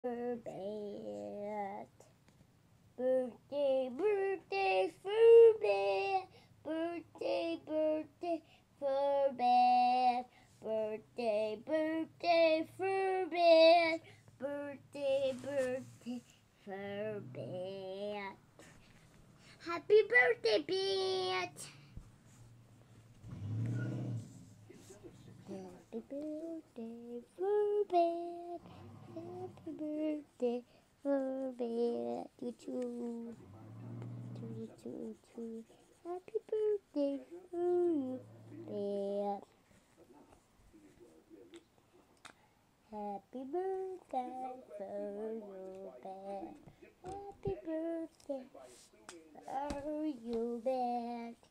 Bad. Birthday, birthday, for bad. Birthday, birthday, for bad. Birthday, birthday, for bad. Birthday, birthday, for bad. Happy birthday, Bad. Happy birthday, for bad. Happy birthday, for bad. You too. Two. Happy birthday to you, Bear. Happy birthday for you, Bear. Happy birthday for you, Bear.